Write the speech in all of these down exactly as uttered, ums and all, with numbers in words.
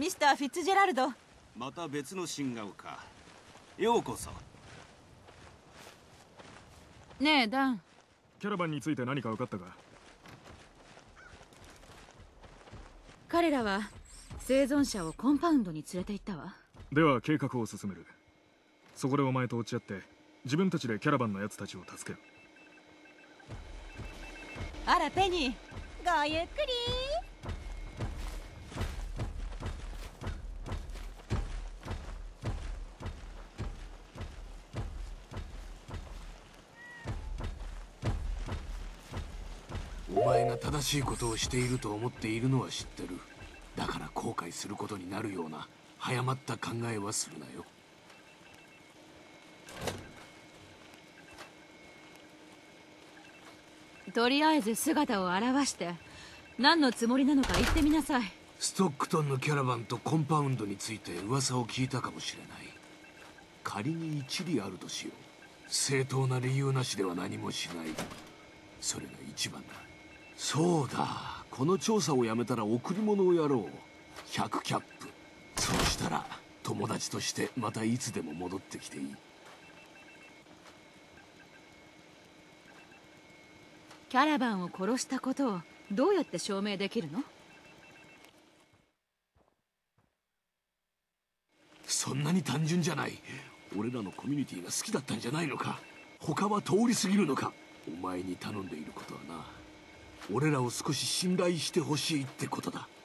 ミスター・フィッツジェラルド。 また別の新顔か。ようこそ。 ねえダン、 キャラバンについて何か分かったか？ 彼らは生存者をコンパウンドに連れて行ったわ。 では計画を進める。そこでお前と落ち合って自分たちでキャラバンのやつたちを助ける。 あらペニー、ごゆっくり。 お前が正しいことをしていると思っているのは知ってる。だから後悔することになるような早まった考えはするなよ。 とりあえず姿を現して何のつもりなのか言ってみなさい。 ストックトンのキャラバンとコンパウンドについて噂を聞いたかもしれない。仮に一理あるとしよう。正当な理由なしでは何もしない。それが一番だ。そうだ、この調査をやめたら贈り物をやろう。ひゃくキャップ。そうしたら友達としてまたいつでも戻ってきていい。 キャラバンを殺したことをどうやって証明できるの？ そんなに単純じゃない。俺らのコミュニティが好きだったんじゃないのか。他は通り過ぎるのか。お前に頼んでいることはな、俺らを少し信頼してほしいってことだ。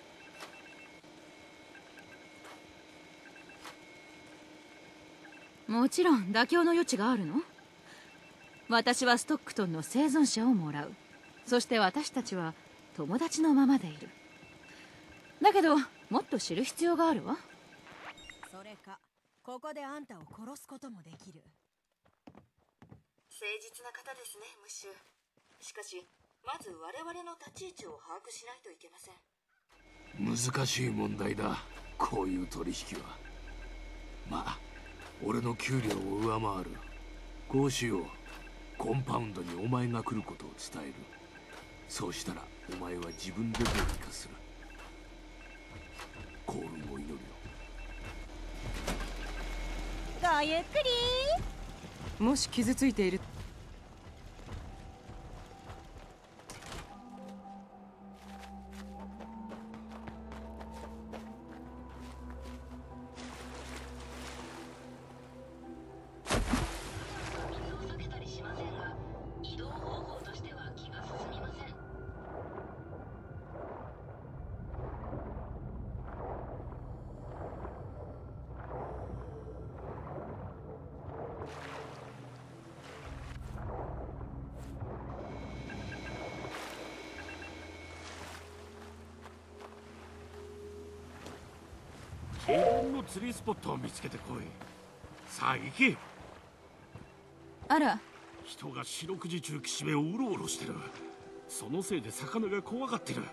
もちろん妥協の余地があるの。私はストックトンの生存者をもらう。そして私たちは友達のままでいる。だけどもっと知る必要があるわ。 それかここであんたを殺すこともできる。 誠実な方ですね、ムッシュ。しかしまず我々の立ち位置を把握しないといけません。 難しい問題だ、こういう取引は。まあ俺の給料を上回る。こうしよう。コンパウンドにお前が来ることを伝える。そうしたらお前は自分でどうにかする。幸運を祈るよ。 ごゆっくり。 もし傷ついている自分の釣りスポットを見つけてこい。さあ行け。 あら、 人が四六時中岸辺をうろうろしてる。そのせいで魚が怖がってる。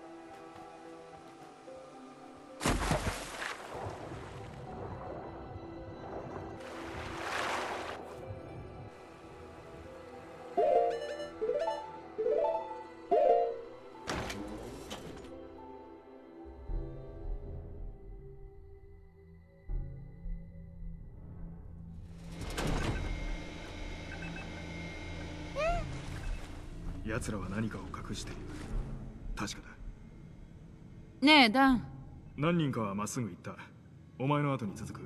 奴らは何かを隠している。確かだ。 ねえダン。 何人かはまっすぐ行った。お前の後に続く。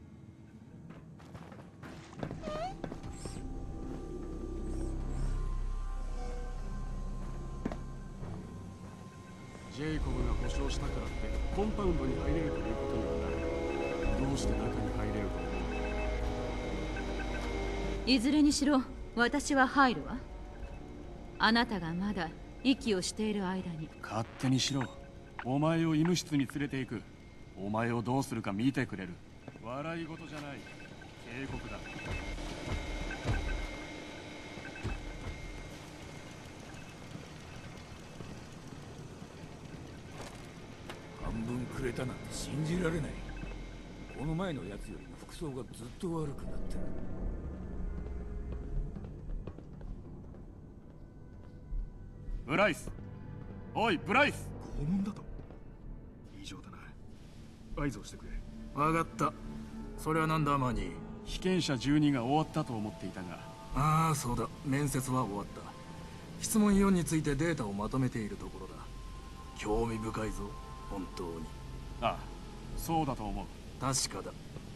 ジェイコブが保証したからってコンパウンドに入れるということにはなる。どうして中に入れると思う？ いずれにしろ私は入るわ。あなたがまだ息をしている間に。 勝手にしろ。お前を医務室に連れて行く。お前をどうするか見てくれる。笑い事じゃない。警告だ。 半分くれたなんて信じられない。この前のやつよりも服装がずっと悪くなってる。 ブライス、おいブライス。 拷問だと？異常だな。 合図をしてくれ。 分かった。それはなんだマーニー。 被験者じゅうにが終わったと思っていたが。 ああそうだ、面接は終わった。質問よんについてデータをまとめているところだ。興味深いぞ本当に。 ああ、そうだと思う。 確かだ。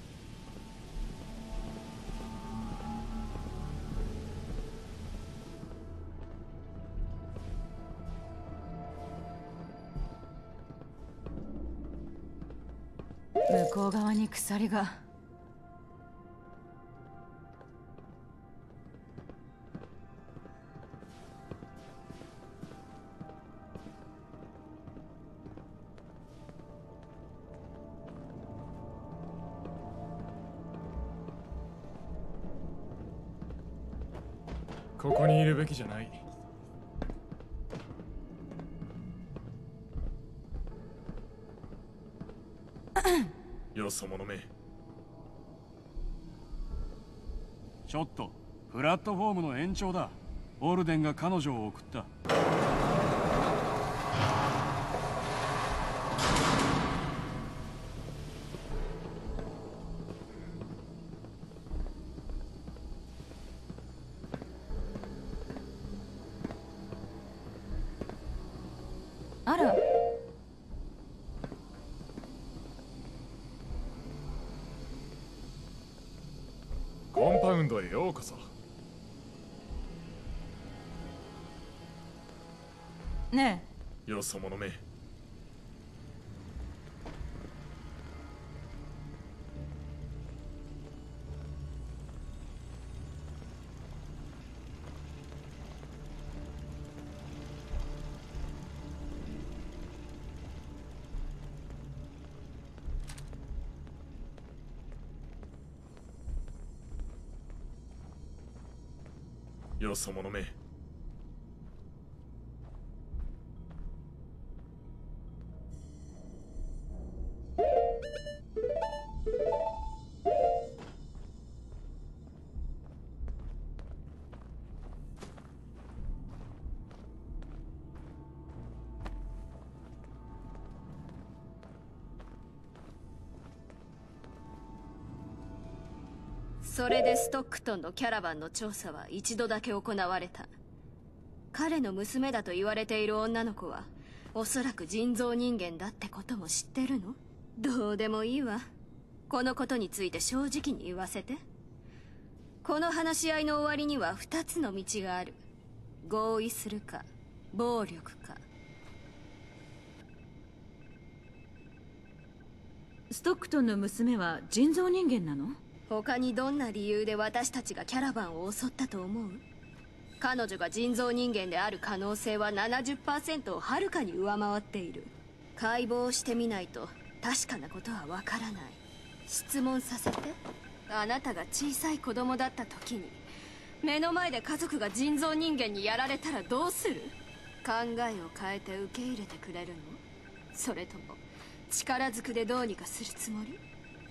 向こう側に鎖が。 ここにいるべきじゃない。よそ者め。 ちょっと、プラットフォームの延長だ。オルデンが彼女を送った。 あら。 コンパウンドへようこそ。 ねえ。よそ者め。よそ者め。 それでストックトンのキャラバンの調査は一度だけ行われた。彼の娘だと言われている女の子はおそらく人造人間だってことも知ってるの？どうでもいいわ。このことについて正直に言わせて。この話し合いの終わりには二つの道がある。合意するか暴力か。 ストックトンの娘は人造人間なの？ 他にどんな理由で私たちがキャラバンを襲ったと思う？彼女が人造人間である可能性は ななじゅっパーセント をはるかに上回っている。解剖してみないと確かなことはわからない。質問させて。あなたが小さい子供だった時に目の前で家族が人造人間にやられたらどうする？考えを変えて受け入れてくれるの？それとも力ずくでどうにかするつもり？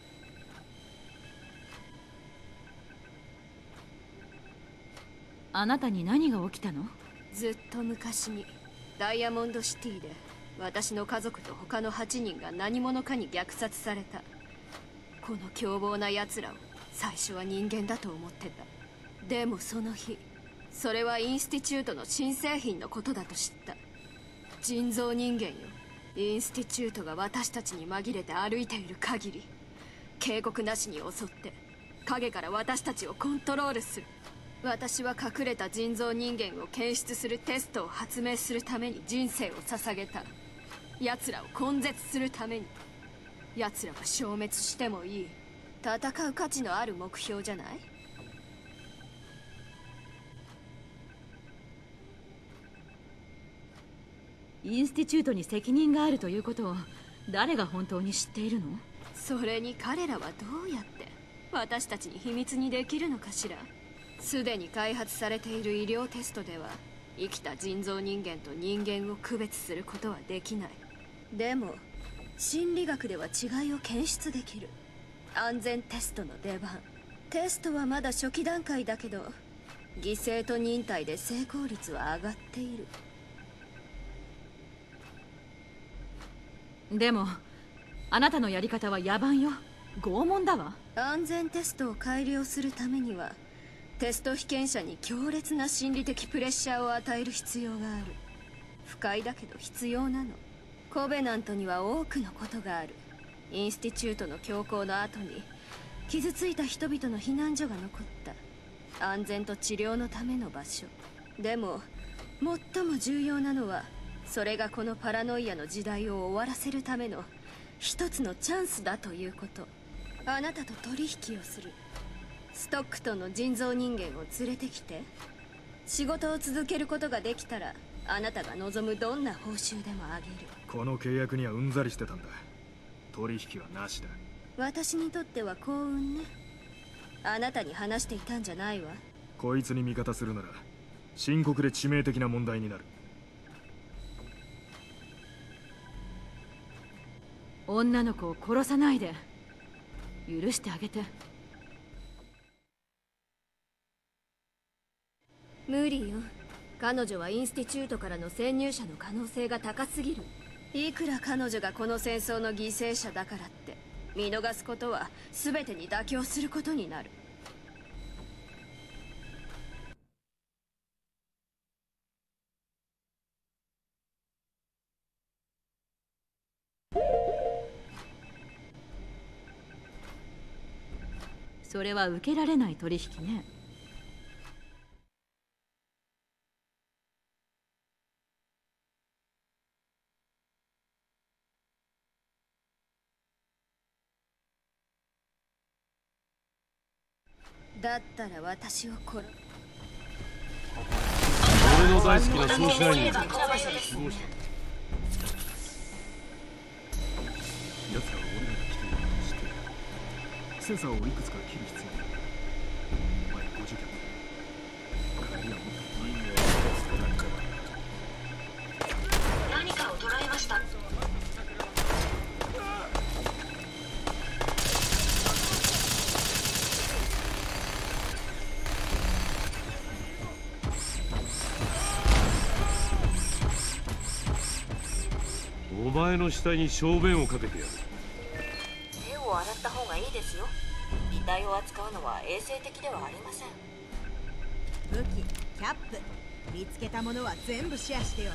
あなたに何が起きたの？ ずっと昔にダイヤモンドシティで私の家族と他のはちにんが何者かに虐殺された。この凶暴な奴らを最初は人間だと思ってた。でもその日、それはインスティチュートの新製品のことだと知った。人造人間よ。インスティチュートが私たちに紛れて歩いている限り、警告なしに襲って影から私たちをコントロールする。私は隠れた人造人間を検出するテストを発明するために人生を捧げた。奴らを根絶するために。奴らは消滅してもいい。戦う価値のある目標じゃない？ インスティチュートに責任があるということを誰が本当に知っているの？ それに彼らはどうやって私たちに秘密にできるのかしら。すでに開発されている医療テストでは生きた人造人間と人間を区別することはできない。でも心理学では違いを検出できる。安全テストの出番。テストはまだ初期段階だけど犠牲と忍耐で成功率は上がっている。 でもあなたのやり方は野蛮よ。拷問だわ。 安全テストを改良するためにはテスト被験者に強烈な心理的プレッシャーを与える必要がある。不快だけど必要なの。コベナントには多くのことがある。インスティチュートの強行の後に傷ついた人々の避難所が残った。安全と治療のための場所。でも最も重要なのはそれがこのパラノイアの時代を終わらせるための一つのチャンスだということ。あなたと取引をする。ストックトンの人造人間を連れてきて仕事を続けることができたらあなたが望むどんな報酬でもあげる。 この契約にはうんざりしてたんだ。取引はなしだ。 私にとっては幸運ね。あなたに話していたんじゃないわ。 こいつに味方するなら深刻で致命的な問題になる。 女の子を殺さないで。許してあげて。 無理よ。彼女はインスティチュートからの潜入者の可能性が高すぎる。いくら彼女がこの戦争の犠牲者だからって見逃すことは全てに妥協することになる。 それは受けられない取引ね。 だったら私を殺す。 俺の大好きな総支配人だ。 奴らは俺らが来ているのを知ってる。センサーをいくつか切る必要がある。お前ご助脚。帰りはもっといいね。 何かを捕らえました。 お前の死体に小便をかけてやる。 手を洗った方がいいですよ。遺体を扱うのは衛生的ではありません。 武器、キャップ、見つけたものは全部シェアしてよ。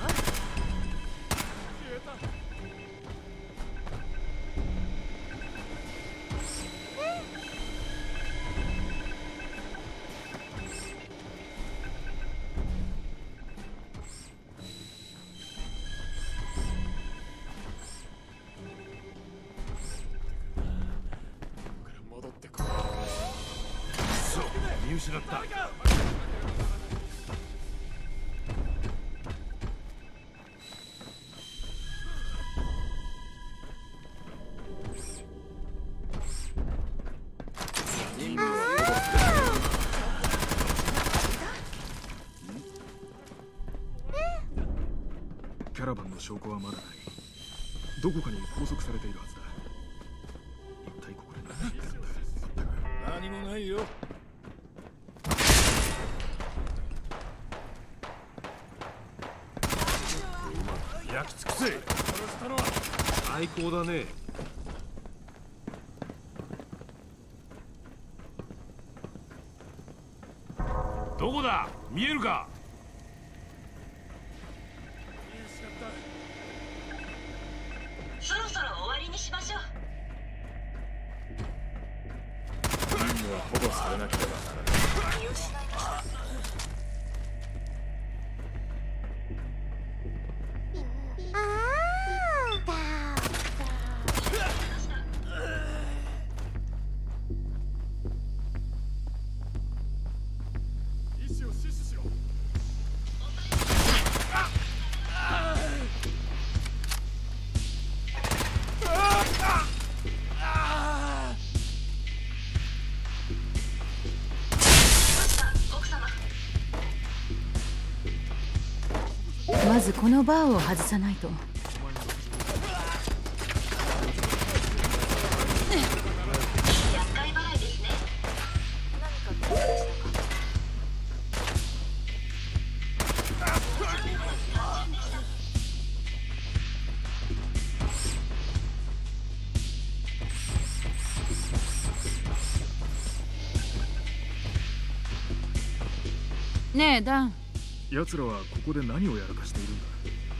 見失った。 キャラバンの証拠はまだない。どこかに拘束されているはずだ。一体ここで何があったんだ。全く何もないよ。 焼き尽くせ。殺したのは最高だね。どこだ、見えるか。 そろそろ終わりにしましょう。 任務は保護されなければならない。 見失いました。 まずこのバーを外さないと。 厄介払いですね。何かどうでしたか。 ねえダン、 奴らはここで何をやらかしているんだ？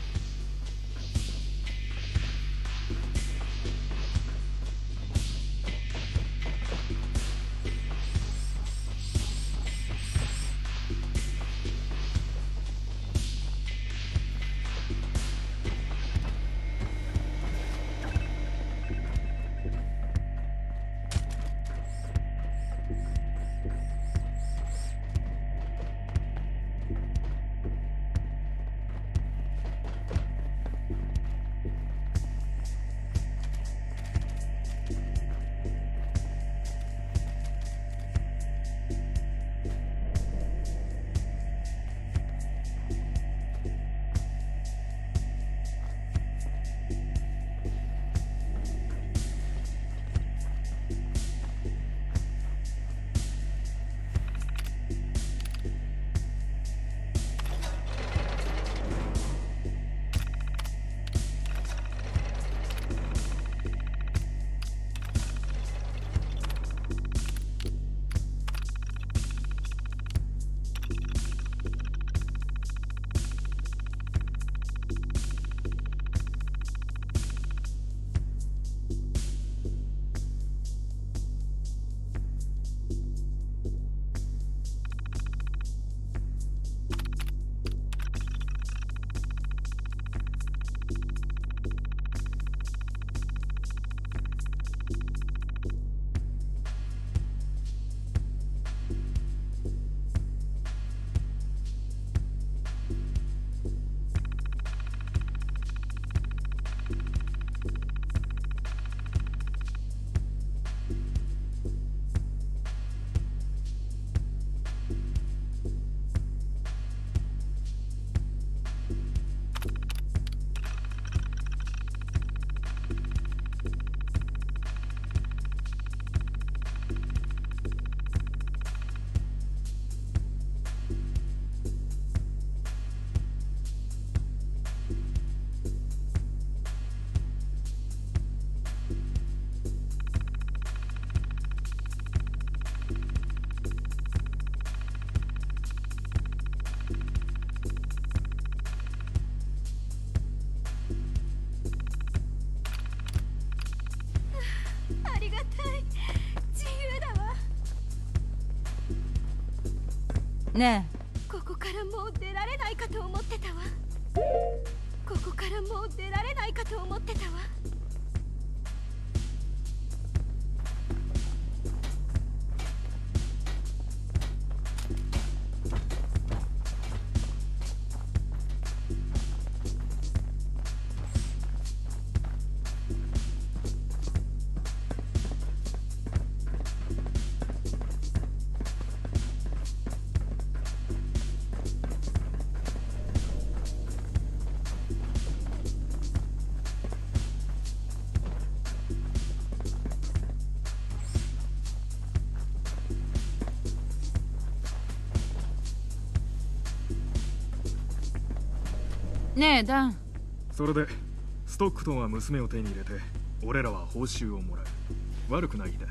ねえ、ここからもう出られないかと思ってたわ。ここからもう出られないかと思ってたわ。 ねえダン、 それでストックトンは娘を手に入れて俺らは報酬をもらう。悪くない日だ。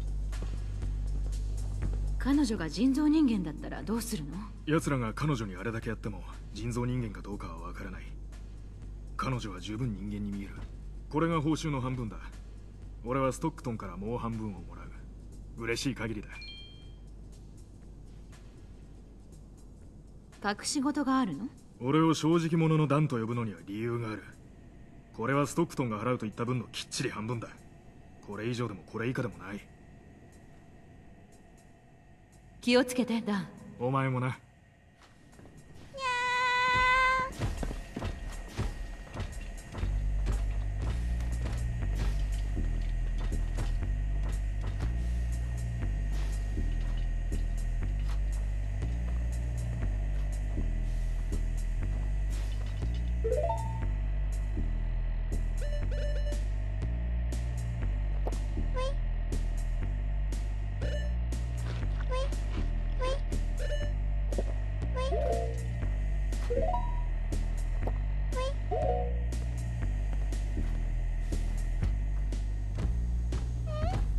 彼女が人造人間だったらどうするの？ 奴らが彼女にあれだけやっても人造人間かどうかはわからない。彼女は十分人間に見える。これが報酬の半分だ。俺はストックトンからもう半分をもらう。嬉しい限りだ。 隠し事があるの？ 俺を正直者のダンと呼ぶのには理由がある。これはストックトンが払うと言った分のきっちり半分だ。これ以上でもこれ以下でもない。 気をつけてダン。 お前もな。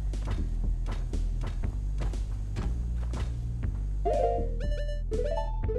you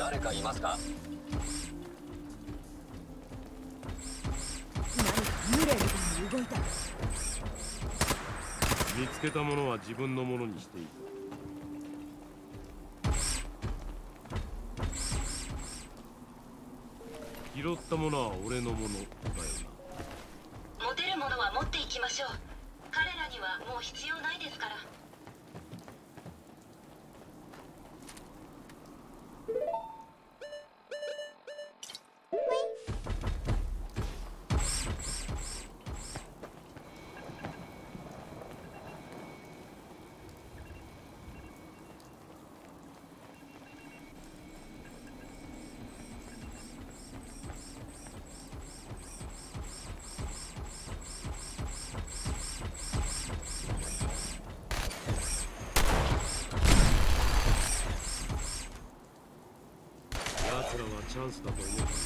誰かいますか？ 何か幽霊みたいに動いた。 見つけたものは自分のものにしていい。拾ったものは俺のものだよな。持てるものは持っていきましょう。彼らにはもう必要ないですから。 奴らはチャンスだと思う。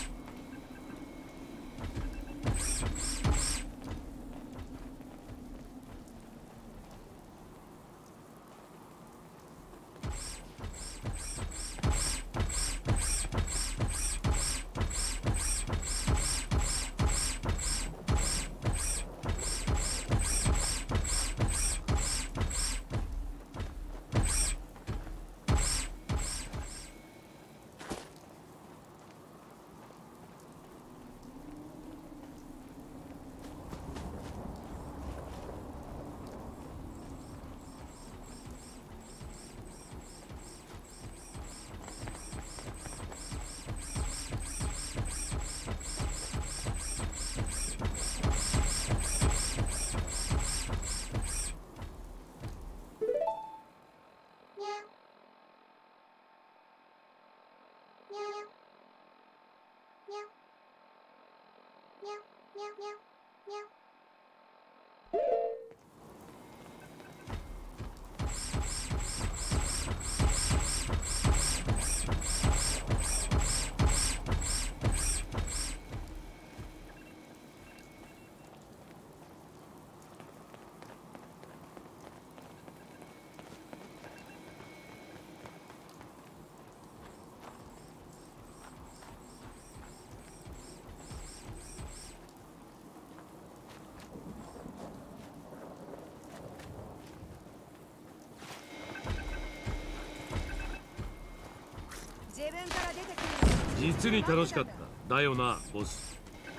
実に楽しかった。だよな、ボス。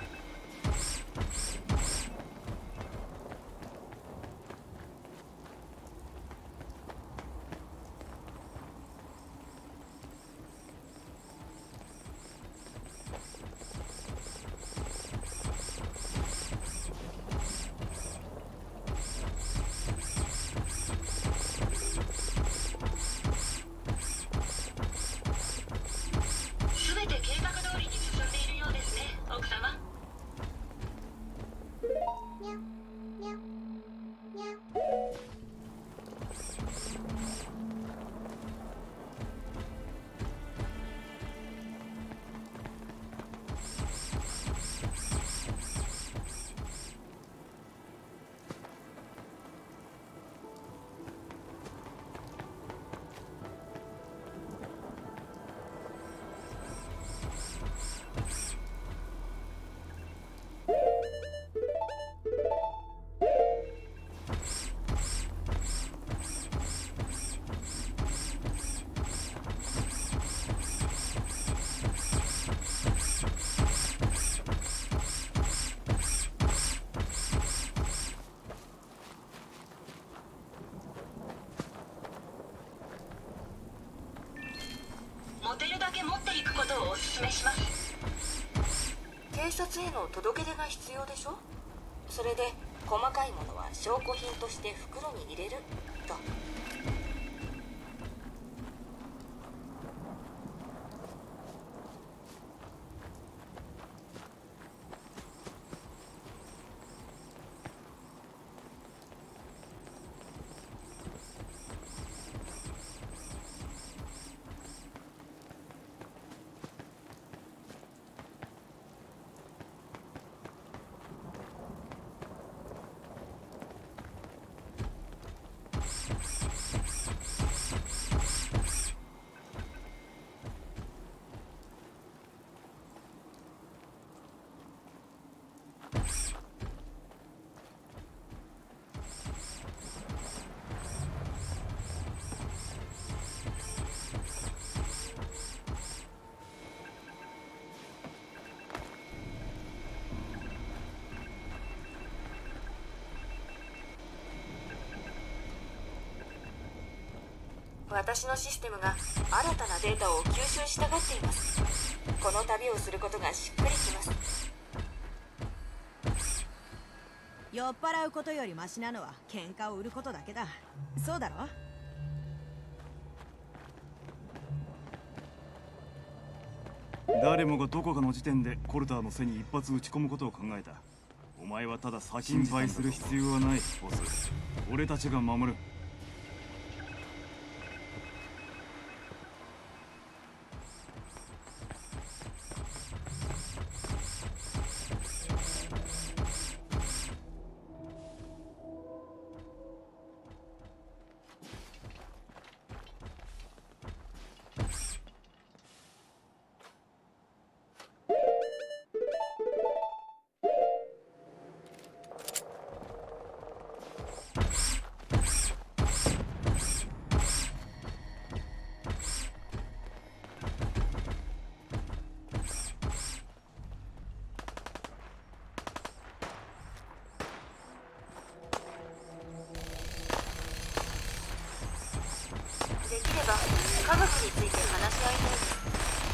持てるだけ持っていくことをお勧めします。警察への届け出が必要でしょ。それで細かいものは証拠品として袋に入れると。 私のシステムが新たなデータを吸収したがっています。この旅をすることがしっくりきます。 酔っ払うことよりマシなのは喧嘩を売ることだけだ。そうだろ？ 誰もがどこかの時点でコルターの背に一発撃ち込むことを考えた。お前はただ心配する必要はない、ボス。俺たちが守る。 できれば科学について話し合いたいです。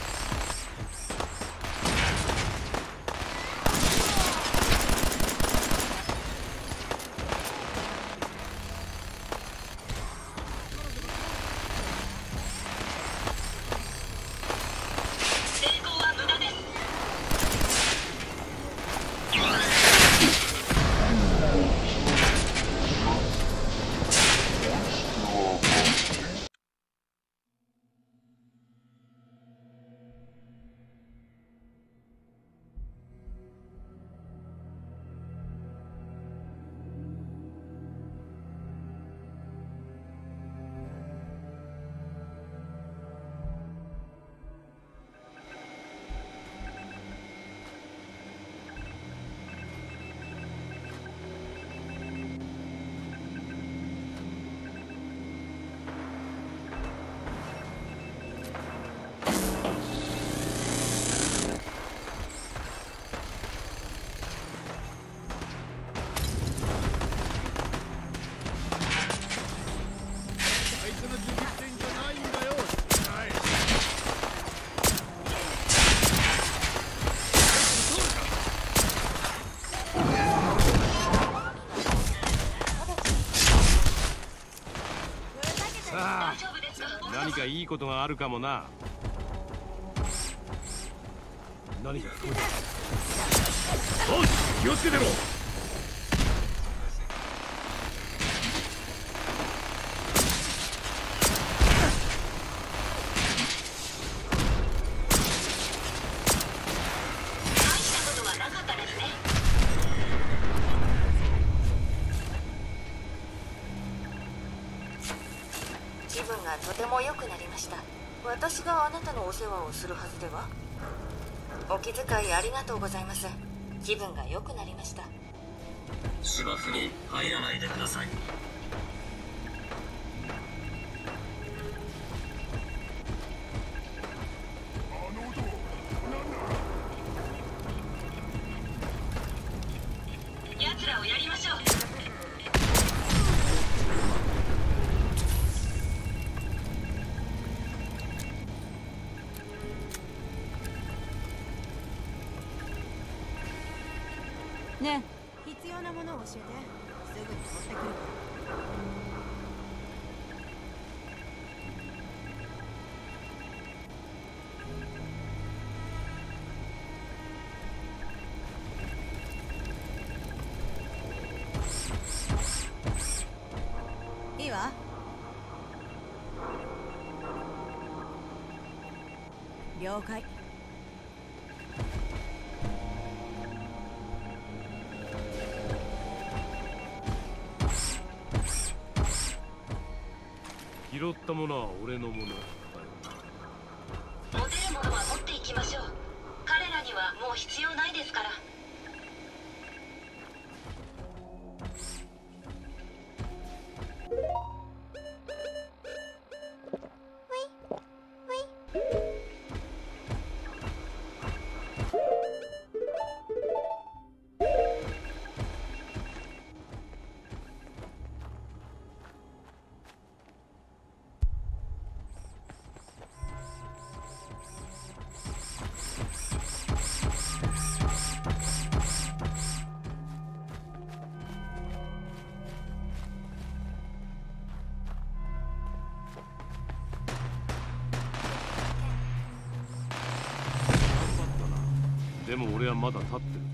何かいいことがあるかもな。何か聞こえた。おい、気をつけてろ。 気分がとても良くなりました。私があなたのお世話をするはずでは。お気遣いありがとうございます。気分が良くなりました。 芝生に入らないでください。 奴らをやりましょう。 ねえ、必要なものを教えて。すぐに持ってくるから。いいわ。了解。 拾ったものは俺のもの。 持てるものは持っていきましょう。彼らにはもう必要ないですから。 でも俺はまだ立ってるぜ。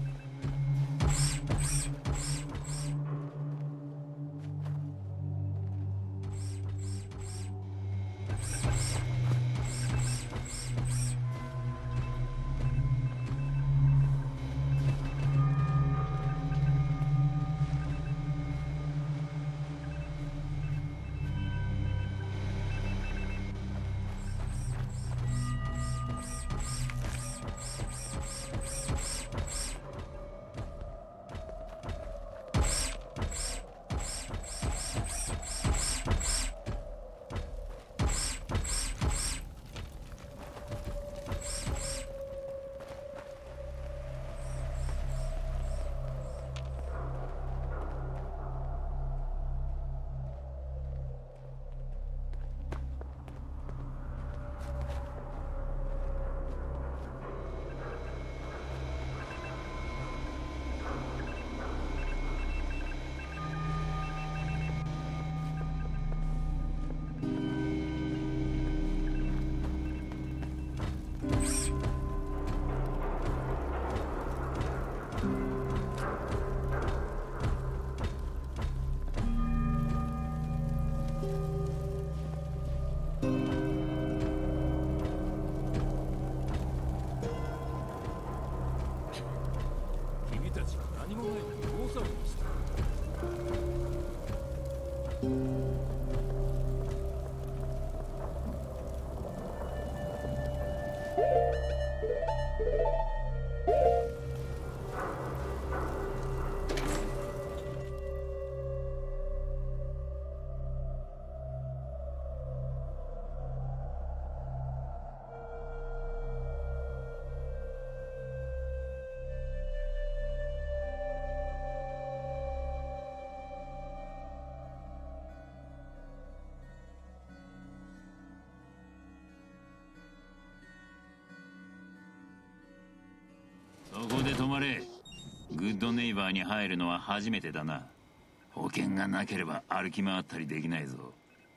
そこで止まれ。グッドネイバーに入るのは初めてだな。保険がなければ歩き回ったりできないぞ。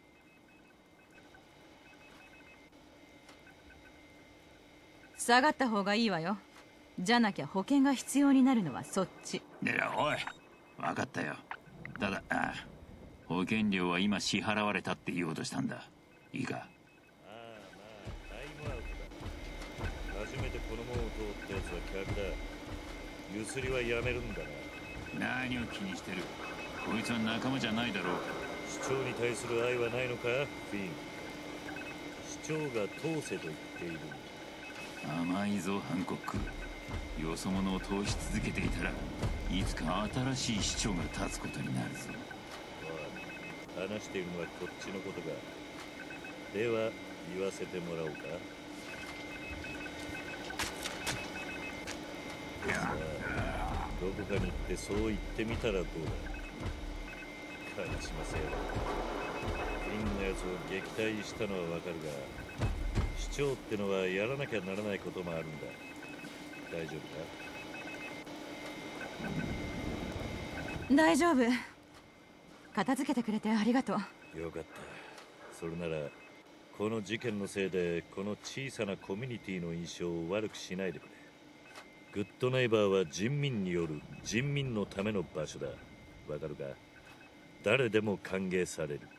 下がった方がいいわよ。じゃなきゃ保険が必要になるのはそっち。 いや、おい、分かったよ。ただ、ああ、保険料は今支払われたって言おうとしたんだ。いいか。 初めてこの門を通ったやつは客だ。ゆすりはやめるんだな。何を気にしてる。こいつは仲間じゃないだろう。 市長に対する愛はないのか、フィン。市長が通せと言っている。 甘いぞ、ハンコック。よそ者を通し続けていたらいつか新しい市長が立つことになるぞ。 おい、話しているのはこっちのことか。では言わせてもらおうか。さあ、どこかに行ってそう言ってみたらどうだ。悲しませよ。フィンのやつを撃退したのはわかるが、市長ってのはやらなきゃならないこともあるんだ。大丈夫か？ 大丈夫。片付けてくれてありがとう。 よかった。それならこの事件のせいでこの小さなコミュニティの印象を悪くしないでくれ。グッドネイバーは人民による人民のための場所だ。わかるか？誰でも歓迎される。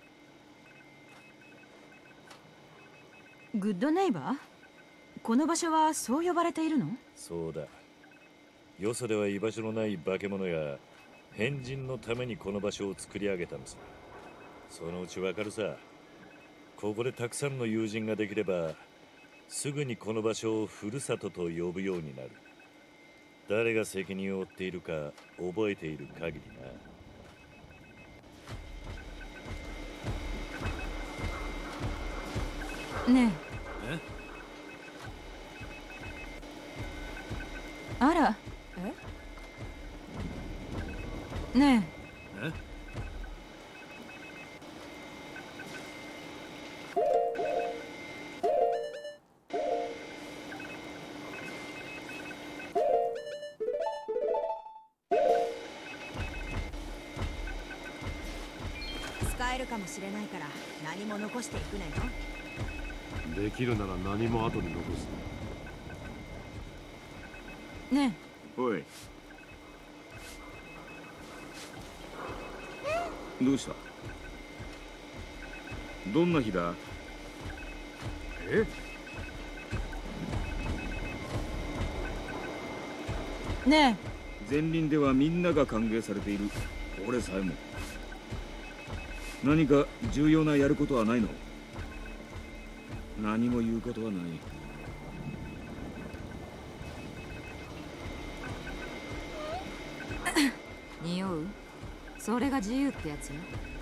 グッドネイバー？この場所はそう呼ばれているの？ そうだ。よそでは居場所のない化け物や変人のためにこの場所を作り上げたのさ。そのうちわかるさ。ここでたくさんの友人ができればすぐにこの場所をふるさとと呼ぶようになる。誰が責任を負っているか覚えている限りな。ねえ。 え？ あら。え？ねえ。 え？ 使えるかもしれないから何も残していくなよ。 できるなら何も後に残す。 ねおい、どうした？どんな日だ？え？ ねえ。前輪ではみんなが歓迎されている。俺さえも。何か重要なやることはないの？何も言うことはない。 匂う？それが自由ってやつよ。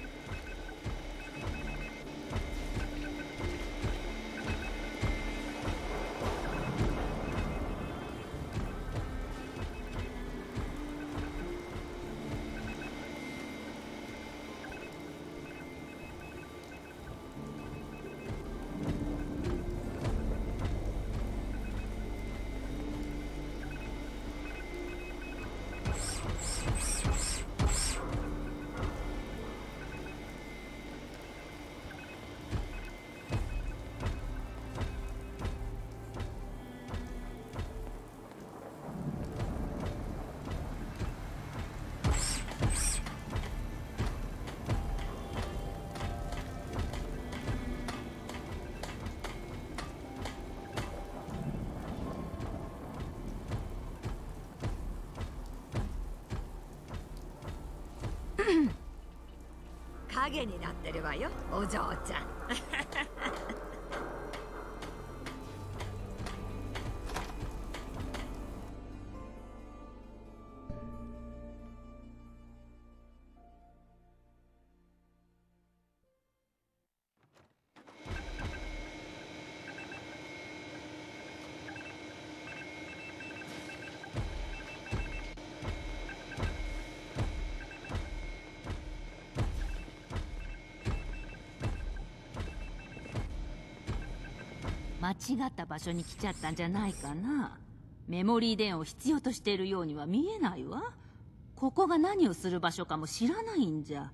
影になってるわよ、お嬢ちゃん。 間違った場所に来ちゃったんじゃないかな。メモリー電を必要としているようには見えないわ。ここが何をする場所かも知らないんじゃ。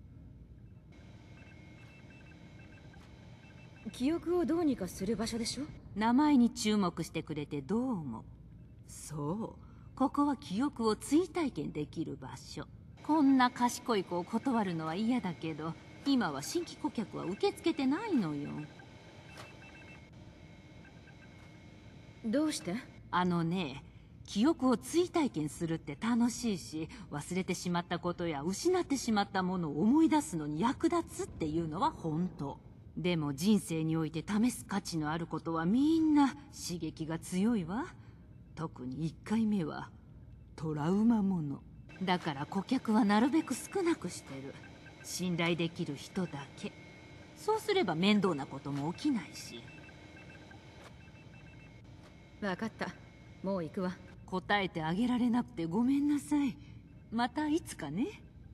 記憶をどうにかする場所でしょ。名前に注目してくれてどうも。そう、ここは記憶を追体験できる場所。こんな賢い子を断るのは嫌だけど、今は新規顧客は受け付けてないのよ。どうして？あのね、記憶を追体験するって楽しいし、忘れてしまったことや失ってしまったものを思い出すのに役立つっていうのは本当。でも人生において試す価値のあることはみんな刺激が強いわ。特にいっかいめはトラウマもの。だから顧客はなるべく少なくしてる。信頼できる人だけ。そうすれば面倒なことも起きないし。分かった。もう行くわ。答えてあげられなくてごめんなさい。またいつかね。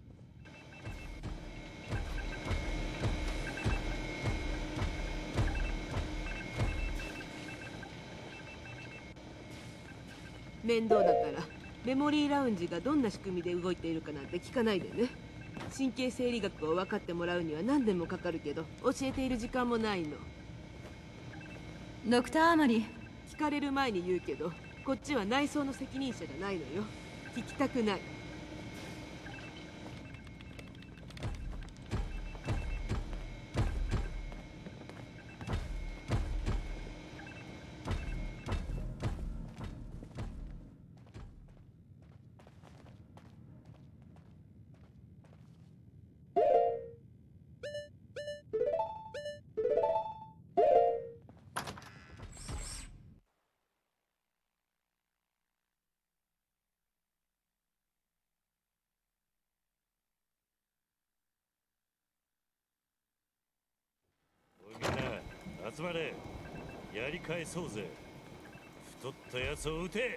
面倒だからメモリーラウンジがどんな仕組みで動いているかなんて聞かないでね。神経生理学を分かってもらうには何年もかかるけど、教えている時間もないの。 ドクターアマリ。 聞かれる前に言うけど、こっちは内装の責任者じゃないのよ。聞きたくない。 集まれ、やり返そうぜ。太ったやつを撃て。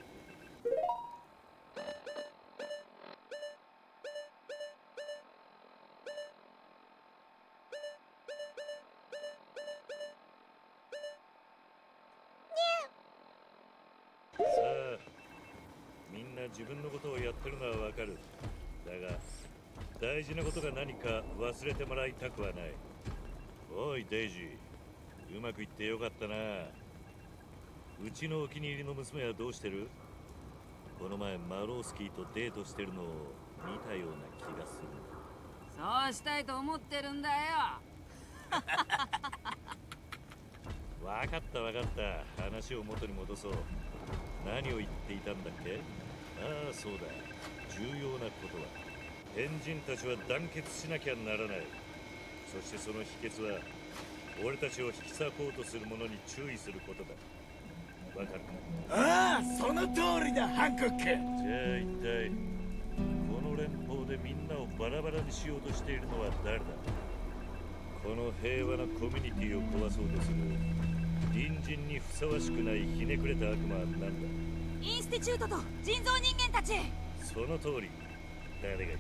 さあ、みんな自分のことをやってるのはわかる。だが大事なことが何か忘れてもらいたくはない。おいデイジー、うまくいってよかったな。うちのお気に入りの娘はどうしてる？ この前マロースキーとデートしてるのを見たような気がする。 そうしたいと思ってるんだよ。 わかったわかった。話を元に戻そう。何を言っていたんだっけ？ああ、そうだ。重要なことは変人たちは団結しなきゃならない。そしてその秘訣は俺たちを引き裂こうとする者に注意することだ。わかるか？ ああ、その通りだ、ハンコック。じゃあ一体この連邦でみんなをバラバラにしようとしているのは誰だ？この平和なコミュニティを壊そうとする隣人にふさわしくないひねくれた悪魔は何だ？ インスティチュートと人造人間たち。 その通り。誰が言った？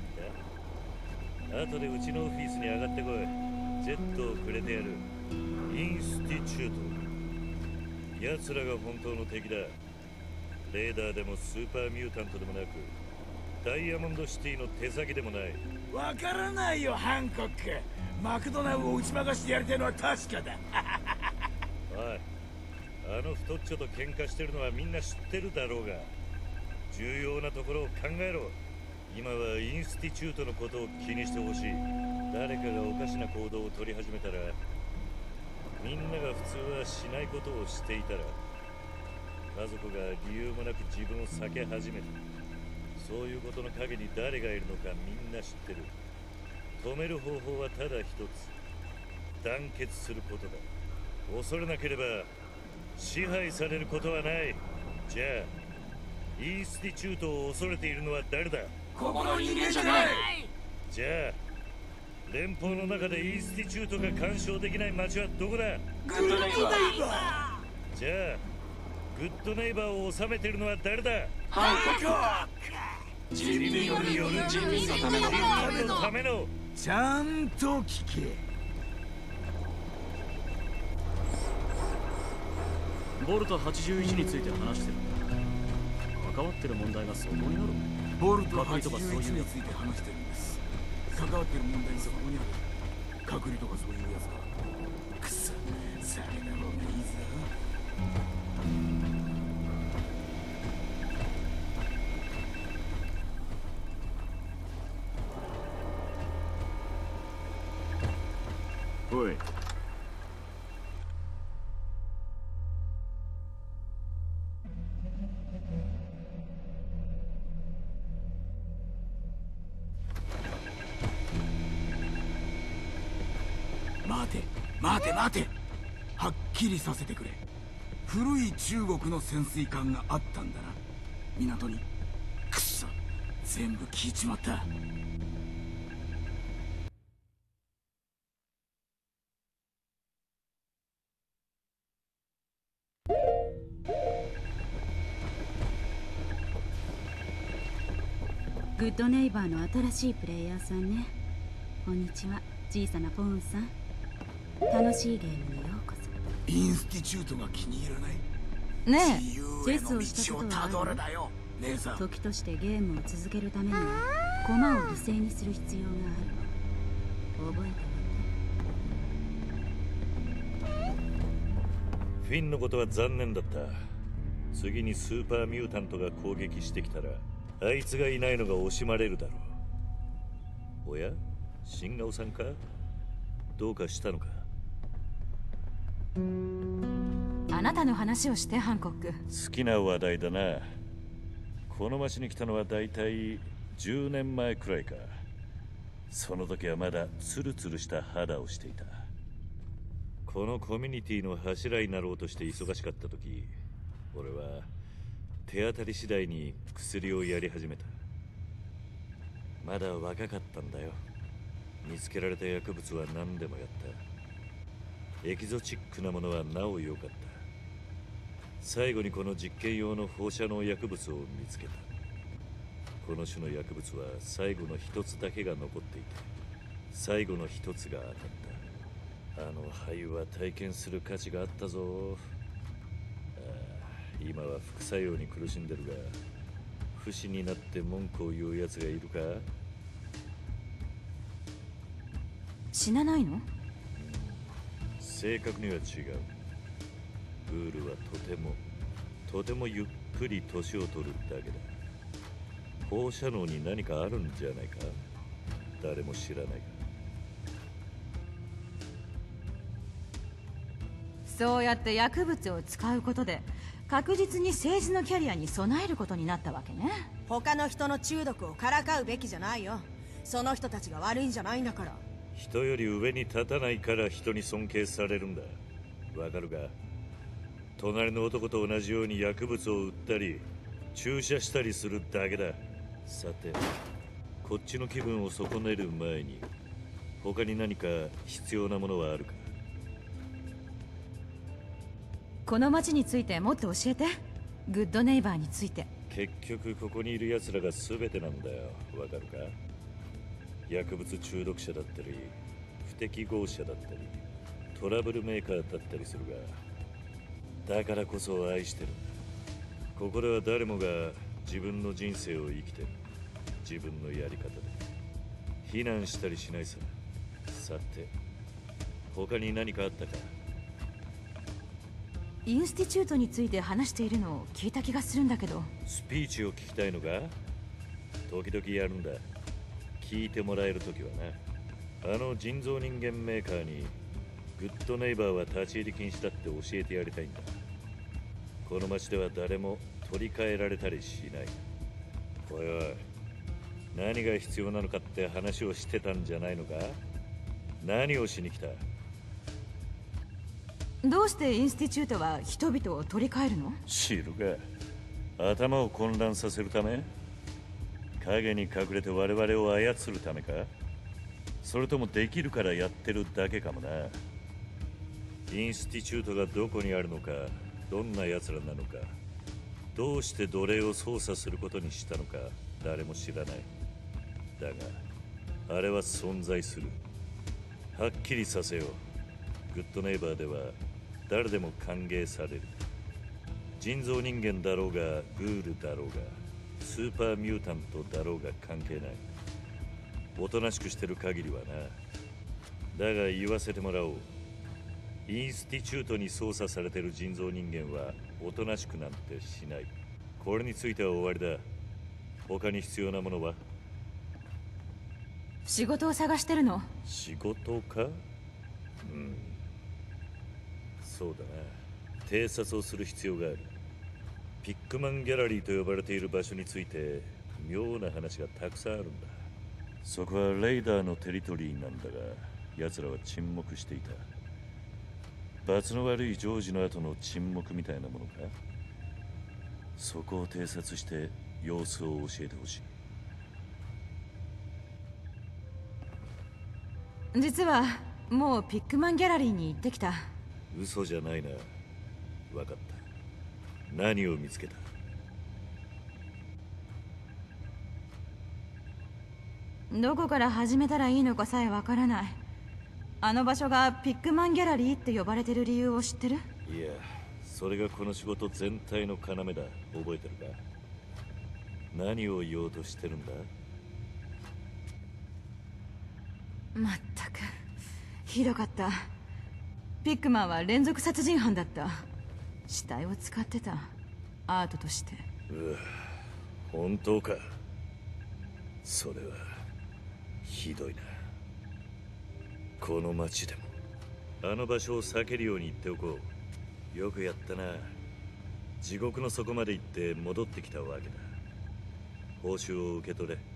後でうちのオフィスに上がってこい。ジェットをくれてやる。インスティチュート。奴らが本当の敵だ。レーダーでもスーパーミュータントでもなくダイヤモンドシティの手先でもない。 わからないよ、ハンコック。マクドナルを打ち負かしてやりたいのは確かだ。 おい、あの太っちょと喧嘩してるのはみんな知ってるだろうが、重要なところを考えろ。今はインスティチュートのことを気にしてほしい。誰かがおかしな行動を取り始めたら、みんなが普通はしないことをしていたら、家族が理由もなく自分を避け始めた。そういうことの陰に誰がいるのかみんな知ってる。止める方法はただ一つ。団結することだ。恐れなければ支配されることはない。じゃあインスティチュートを恐れているのは誰だ？ ここの人間じゃない。 じゃあ連邦の中でインスティチュートが干渉できない町はどこだ？ グッドネイバー。 じゃあグッドネイバーを治めているのは誰だ？ ハンコック。人民による人民のための人民のための。 ちゃんと聞け。 ボルトはちじゅういちについて話してる。関わってる問題がそこにある。 ボルトはちじゅういちについて話してるんです。関わってる問題がそこにある。隔離とかそういうやつだ。くそ、避けた方がいいぞ。 おい。 待て待て待て、はっきりさせてくれ。古い中国の潜水艦があったんだな、港に。くそ、全部聞いちまった。 グッドネイバーの新しいプレイヤーさんね。こんにちは、小さなポーンさん。楽しいゲームにようこそ。 インスティチュートが気に入らない？ ねえ、 自由チへのェスをした道をことはある？ たどるだよ、姉さん。 時としてゲームを続けるためには駒を犠牲にする必要がある。覚えてフィンのことは残念だった。次にスーパーミュータントが攻撃してきたらあいつがいないのが惜しまれるだろう。おや、新顔さんか？どうかしたのか？ あなたの話をしてハンコック。 好きな話題だな。この町に来たのはだいたいじゅうねんまえくらいか。その時はまだツルツルした肌をしていた。このコミュニティの柱になろうとして忙しかった時、俺は手当たり次第に薬をやり始めた。まだ若かったんだよ。見つけられた薬物は何でもやった。エキゾチックなものはなお良かった。最後にこの実験用の放射能薬物を見つけた。この種の薬物は最後の一つだけが残っていて、最後の一つが当たった。あの灰は体験する価値があったぞ。ああ、今は副作用に苦しんでるが、不死になって文句を言う奴がいるか？ 死なないの？ 正確には違う。グールはとてもとてもゆっくり年を取るだけだ。 放射能に何かあるんじゃないか。誰も知らないが。 そうやって薬物を使うことで確実に政治のキャリアに備えることになったわけね。 他の人の中毒をからかうべきじゃないよ。その人たちが悪いんじゃないんだから。 人より上に立たないから人に尊敬されるんだ。わかるか？隣の男と同じように薬物を売ったり注射したりするだけだ。さて、こっちの気分を損ねる前に他に何か必要なものはあるか？ この町についてもっと教えて。グッドネイバーについて。 結局ここにいる奴らが全てなんだよ。わかるか？薬物中毒者だったり不適合者だったりトラブルメーカーだったりするが、だからこそ愛してる。ここでは誰もが自分の人生を生きてる。自分のやり方で非難したりしないさ。さて、他に何かあったか？ インスティチュートについて話しているのを聞いた気がするんだけど。 スピーチを聞きたいのか？時々やるんだ。聞いてもらえるときはな。あの人造人間メーカーにグッドネイバーは立ち入り禁止だって教えてやりたいんだ。この町では誰も取り替えられたりしない。おいおい、何が必要なのかって話をしてたんじゃないのか？何をしに来た？ どうしてインスティチュートは人々を取り替えるの？ 知るか。頭を混乱させるため？影に隠れて我々を操るためか？それともできるからやってるだけかもな。インスティチュートがどこにあるのか、どんな奴らなのか、どうして奴隷を操作することにしたのか、誰も知らない。だがあれは存在する。はっきりさせよう。グッドネイバーでは誰でも歓迎される。人造人間だろうがグールだろうがスーパーミュータントだろうが関係ない。おとなしくしてる限りはな。だが言わせてもらおう。インスティチュートに操作されてる人造人間はおとなしくなんてしない。これについては終わりだ。他に必要なものは？ 仕事を探してるの。 仕事か？うん、そうだな。偵察をする必要がある。ピックマンギャラリーと呼ばれている場所について妙な話がたくさんあるんだ。そこはレイダーのテリトリーなんだが、奴らは沈黙していた。罰の悪いジョージの後の沈黙みたいなものか？そこを偵察して様子を教えてほしい。 実はもうピックマンギャラリーに行ってきた。 嘘じゃないな。分かった。何を見つけた？ どこから始めたらいいのかさえわからない。あの場所がピックマンギャラリーって呼ばれてる理由を知ってる？ いや、それがこの仕事全体の要だ。覚えてるか？何を言おうとしてるんだ？ まったくひどかった。ピックマンは連続殺人犯だった。死体を使ってた、アートとして。 うわ、本当か？それはひどいな。この町でもあの場所を避けるように言っておこう。よくやったな。地獄の底まで行って戻ってきたわけだ。報酬を受け取れ。